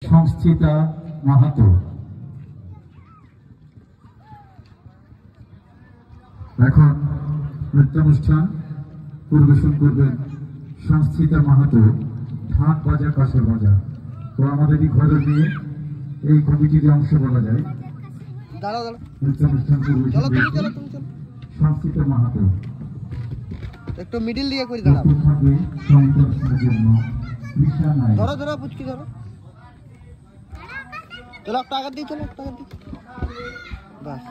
সংস্থিতা মাহাতো। এখন নৃত্যানুষ্ঠান পরিবেশন করবেন সংস্থিতা মাহাতো, ঢাক বাজা কাঁসর বাজা। তো আমাদেরই ঘরের মেয়ে, এই কমিটির অংশ বলা যায়। নৃত্যানুষ্ঠান পরিবেশন সংস্থিতা মাহাতো। একটু মিডিল দিয়ে করে দাঁড়াবো। ধরো ধরো পুচকি ধরো। চলো একটা আঘাত দিই, চলো একটা আঘাত দিই। বাস